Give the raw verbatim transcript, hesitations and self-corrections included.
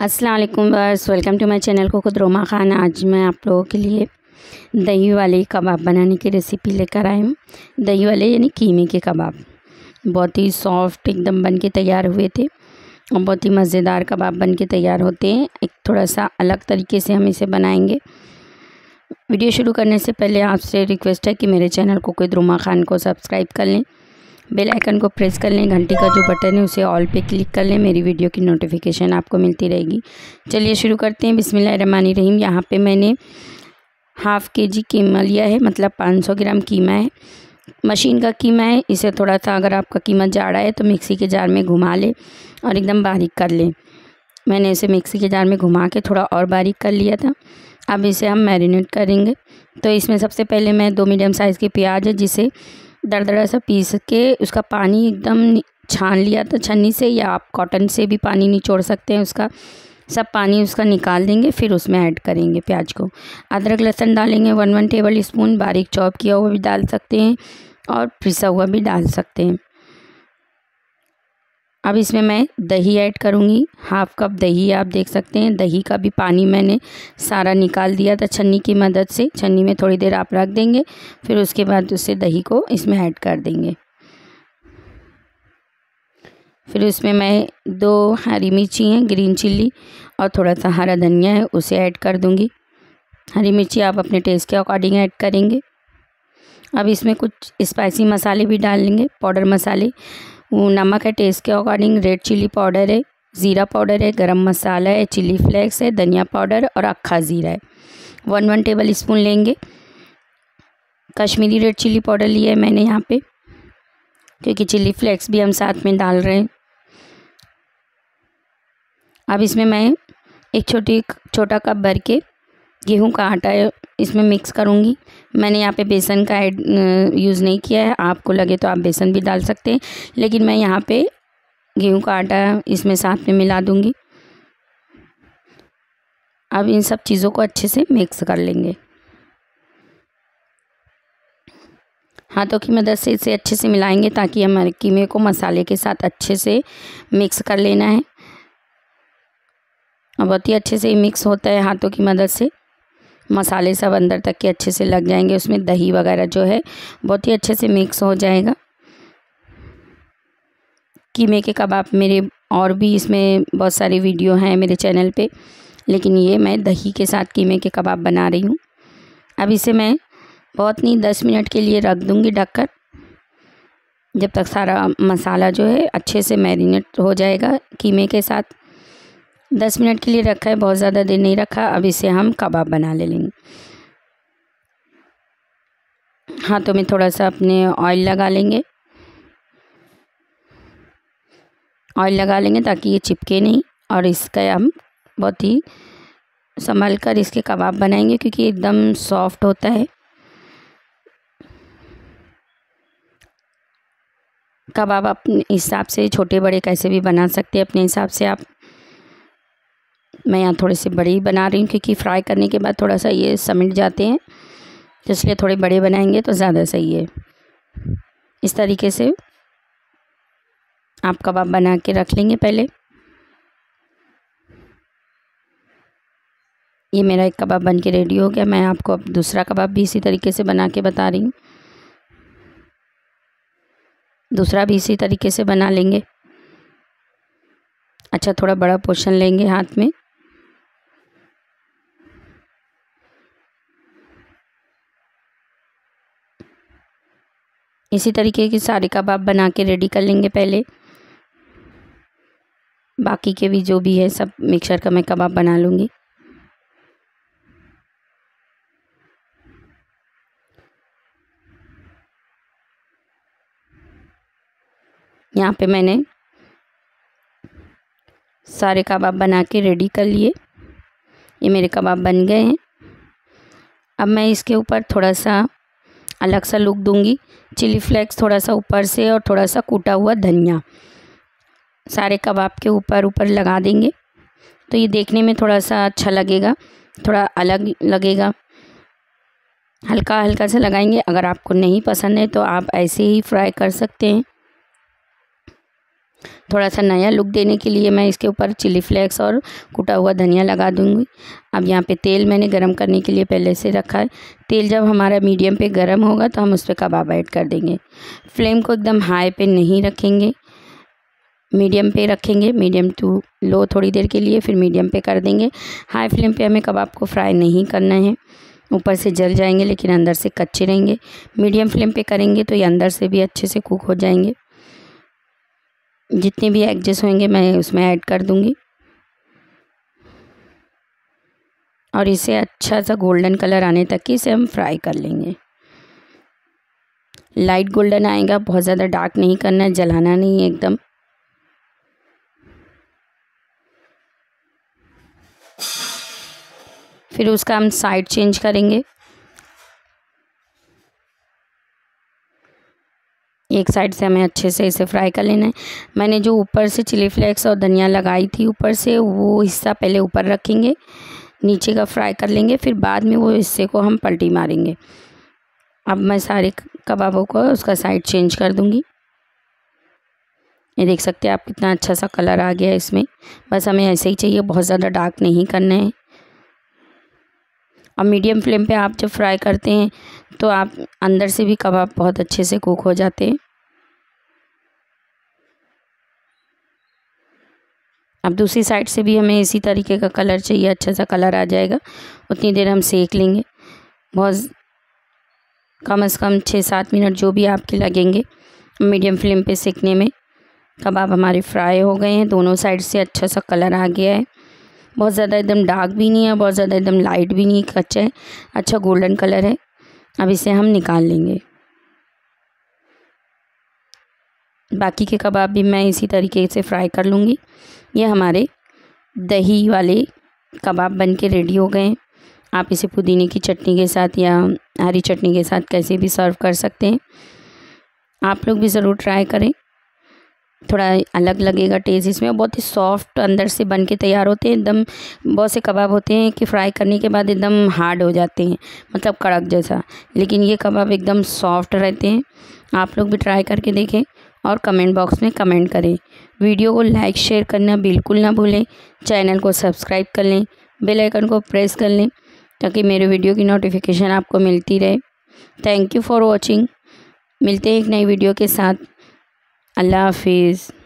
अस्सलाम वालेकुम बस welcome to my channel cook Roma Khan. आज मैं आप लोगों के लिए दही वाले कबाब बनाने की रेसिपी लेकर आई हूँ। दही वाले यानी कीमे के कबाब बहुत ही सॉफ्ट एकदम बन के तैयार हुए थे और बहुत ही मज़ेदार कबाब बन के तैयार होते हैं। एक थोड़ा सा अलग तरीके से हम इसे बनाएंगे। वीडियो शुरू करने से पहले आपसे रिक्वेस्ट है कि मेरे चैनल कुक रोमा खान को सब्सक्राइब कर लें, बेल आइकन को प्रेस कर लें, घंटी का जो बटन है उसे ऑल पे क्लिक कर लें। मेरी वीडियो की नोटिफिकेशन आपको मिलती रहेगी। चलिए शुरू करते हैं। बिस्मिल्लाहिर्रहमानिर्रहीम। यहाँ पे मैंने हाफ़ के जी कीमा लिया है, मतलब पाँच सौ ग्राम कीमा है। मशीन का कीमा है। इसे थोड़ा सा अगर आपका कीमा जाड़ा है तो मिक्सी के जार में घुमा ले और एकदम बारीक कर लें। मैंने इसे मिक्सी के जार में घुमा के थोड़ा और बारीक कर लिया था। अब इसे हम मैरिनेट करेंगे। तो इसमें सबसे पहले मैं दो मीडियम साइज़ की प्याज है जिसे दरदरा सा पीस के उसका पानी एकदम छान लिया था छन्नी से, या आप कॉटन से भी पानी निचोड़ सकते हैं। उसका सब पानी उसका निकाल देंगे। फिर उसमें ऐड करेंगे प्याज को। अदरक लहसुन डालेंगे वन वन टेबल स्पून। बारीक चॉप किया हुआ भी डाल सकते हैं और पिसा हुआ भी डाल सकते हैं। अब इसमें मैं दही ऐड करूँगी। हाफ़ कप दही आप देख सकते हैं। दही का भी पानी मैंने सारा निकाल दिया था छन्नी की मदद से। छन्नी में थोड़ी देर आप रख देंगे, फिर उसके बाद उससे दही को इसमें ऐड कर देंगे। फिर उसमें मैं दो हरी मिर्ची हैं, ग्रीन चिल्ली, और थोड़ा सा हरा धनिया है, उसे ऐड कर दूँगी। हरी मिर्ची आप अपने टेस्ट के अकॉर्डिंग ऐड करेंगे। अब इसमें कुछ स्पाइसी मसाले भी डाल लेंगे, पाउडर मसाले। वो नमक है टेस्ट के अकॉर्डिंग, रेड चिली पाउडर है, ज़ीरा पाउडर है, गरम मसाला है, चिली फ्लेक्स है, धनिया पाउडर और अक्खा ज़ीरा है। वन वन टेबल स्पून लेंगे। कश्मीरी रेड चिली पाउडर लिया है मैंने यहाँ पे, क्योंकि चिली फ्लेक्स भी हम साथ में डाल रहे हैं। अब इसमें मैं एक छोटी छोटा कप भर के गेहूं का आटा इसमें मिक्स करूंगी। मैंने यहाँ पे बेसन का ऐड यूज़ नहीं किया है। आपको लगे तो आप बेसन भी डाल सकते हैं, लेकिन मैं यहाँ पे गेहूं का आटा इसमें साथ में मिला दूंगी। अब इन सब चीज़ों को अच्छे से मिक्स कर लेंगे। हाथों की मदद से इसे अच्छे से मिलाएंगे ताकि हमारे कीमे को मसाले के साथ अच्छे से मिक्स कर लेना है। और बहुत ही अच्छे से मिक्स होता है हाथों की मदद से। मसाले सब अंदर तक के अच्छे से लग जाएंगे। उसमें दही वगैरह जो है बहुत ही अच्छे से मिक्स हो जाएगा। कीमे के कबाब मेरे और भी इसमें बहुत सारी वीडियो हैं मेरे चैनल पे, लेकिन ये मैं दही के साथ कीमे के कबाब बना रही हूँ। अब इसे मैं बहुत नहीं दस मिनट के लिए रख दूँगी ढककर, जब तक सारा मसाला जो है अच्छे से मैरिनेट हो जाएगा कीमे के साथ। दस मिनट के लिए रखा है, बहुत ज़्यादा देर नहीं रखा। अब इसे हम कबाब बना ले लेंगे। हाथों में थोड़ा सा अपने ऑयल लगा लेंगे। ऑयल लगा लेंगे ताकि ये चिपके नहीं, और इसका हम बहुत ही संभल कर इसके कबाब बनाएंगे, क्योंकि एकदम सॉफ्ट होता है। कबाब अपने हिसाब से छोटे बड़े कैसे भी बना सकते हैं, अपने हिसाब से आप। मैं यहाँ थोड़े से बड़े ही बना रही हूँ, क्योंकि फ्राई करने के बाद थोड़ा सा ये समिट जाते हैं, तो इसलिए थोड़े बड़े बनाएंगे तो ज़्यादा सही है। इस तरीके से आप कबाब बना के रख लेंगे पहले। ये मेरा एक कबाब बन के रेडी हो गया। मैं आपको अब दूसरा कबाब भी इसी तरीके से बना के बता रही हूँ। दूसरा भी इसी तरीके से बना लेंगे। अच्छा, थोड़ा बड़ा पोर्शन लेंगे हाथ में। इसी तरीके के सारे कबाब बना के रेडी कर लेंगे पहले। बाकी के भी जो भी है सब मिक्सचर का मैं कबाब बना लूँगी। यहाँ पे मैंने सारे कबाब बना के रेडी कर लिए। ये मेरे कबाब बन गए हैं। अब मैं इसके ऊपर थोड़ा सा अलग सा लुक दूंगी। चिली फ्लेक्स थोड़ा सा ऊपर से और थोड़ा सा कूटा हुआ धनिया सारे कबाब के ऊपर ऊपर लगा देंगे, तो ये देखने में थोड़ा सा अच्छा लगेगा, थोड़ा अलग लगेगा। हल्का हल्का सा लगाएंगे। अगर आपको नहीं पसंद है तो आप ऐसे ही फ्राई कर सकते हैं। थोड़ा सा नया लुक देने के लिए मैं इसके ऊपर चिली फ्लेक्स और कुटा हुआ धनिया लगा दूँगी। अब यहाँ पे तेल मैंने गरम करने के लिए पहले से रखा है। तेल जब हमारा मीडियम पे गरम होगा तो हम उस पर कबाब ऐड कर देंगे। फ्लेम को एकदम हाई पे नहीं रखेंगे, मीडियम पे रखेंगे, मीडियम टू लो थोड़ी देर के लिए, फिर मीडियम पे कर देंगे। हाई फ्लेम पे हमें कबाब को फ्राई नहीं करना है, ऊपर से जल जाएंगे लेकिन अंदर से कच्चे रहेंगे। मीडियम फ्लेम पे करेंगे तो ये अंदर से भी अच्छे से कुक हो जाएंगे। जितने भी एग्जेस होंगे मैं उसमें ऐड कर दूंगी और इसे अच्छा सा गोल्डन कलर आने तक की इसे हम फ्राई कर लेंगे। लाइट गोल्डन आएगा, बहुत ज़्यादा डार्क नहीं करना है, जलाना नहीं है एकदम। फिर उसका हम साइड चेंज करेंगे। एक साइड से हमें अच्छे से इसे फ्राई कर लेना है। मैंने जो ऊपर से चिली फ्लेक्स और धनिया लगाई थी ऊपर से, वो हिस्सा पहले ऊपर रखेंगे, नीचे का फ्राई कर लेंगे, फिर बाद में वो हिस्से को हम पलटी मारेंगे। अब मैं सारे कबाबों को उसका साइड चेंज कर दूंगी। ये देख सकते हैं आप कितना अच्छा सा कलर आ गया है इसमें। बस हमें ऐसे ही चाहिए, बहुत ज़्यादा डार्क नहीं करना है। अब मीडियम फ्लेम पे आप जब फ्राई करते हैं तो आप अंदर से भी कबाब बहुत अच्छे से कुक हो जाते हैं। अब दूसरी साइड से भी हमें इसी तरीके का कलर चाहिए, अच्छा सा कलर आ जाएगा, उतनी देर हम सेक लेंगे। बहुत कम से कम छः सात मिनट जो भी आपके लगेंगे मीडियम फ्लेम पे सेकने में। कबाब हमारे फ्राई हो गए हैं, दोनों साइड से अच्छा सा कलर आ गया है। बहुत ज़्यादा एकदम डार्क भी नहीं है, बहुत ज़्यादा एकदम लाइट भी नहीं, कच्चा है, अच्छा गोल्डन कलर है। अब इसे हम निकाल लेंगे। बाकी के कबाब भी मैं इसी तरीके से फ्राई कर लूँगी। ये हमारे दही वाले कबाब बन के रेडी हो गए हैं। आप इसे पुदीने की चटनी के साथ या हरी चटनी के साथ कैसे भी सर्व कर सकते हैं। आप लोग भी ज़रूर ट्राई करें, थोड़ा अलग लगेगा टेस्ट इसमें। बहुत ही सॉफ्ट अंदर से बन के तैयार होते हैं एकदम। बहुत से कबाब होते हैं कि फ्राई करने के बाद एकदम हार्ड हो जाते हैं, मतलब कड़क जैसा, लेकिन ये कबाब एकदम सॉफ्ट रहते हैं। आप लोग भी ट्राई करके देखें और कमेंट बॉक्स में कमेंट करें। वीडियो को लाइक शेयर करना बिल्कुल ना भूलें। चैनल को सब्सक्राइब कर लें, बेल आइकन को प्रेस कर लें ताकि मेरे वीडियो की नोटिफिकेशन आपको मिलती रहे। Thank you for watching. मिलते हैं एक नई वीडियो के साथ। अल्लाह हाफिज़।